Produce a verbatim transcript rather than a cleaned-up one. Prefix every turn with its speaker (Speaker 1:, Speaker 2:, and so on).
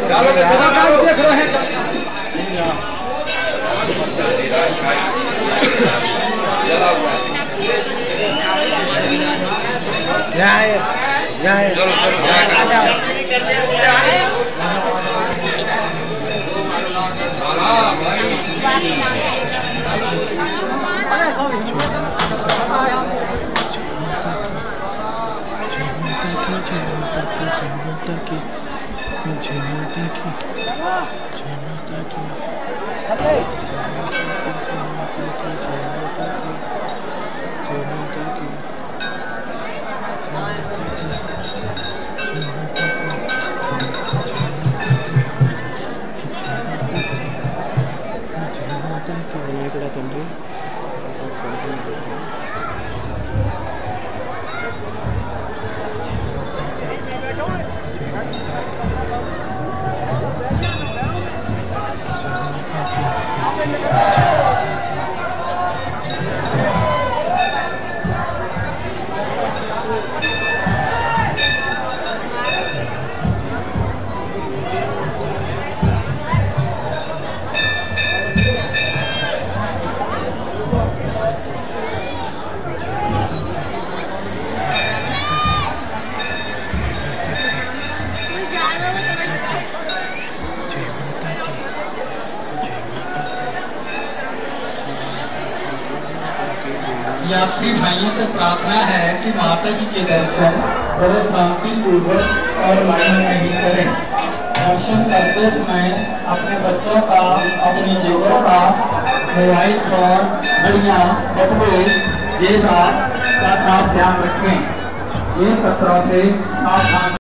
Speaker 1: यात्री भाइयों से प्रार्थना है कि माता जी के दर्शन बड़े शांति पूर्वक और लाइन में ही करें। दर्शन करते समय अपने बच्चों का, अपनी जेबों का, मोबाइल फोन, घड़ियां, बटुए, जेब का खास ध्यान रखें। जेब पत्रों से सावधान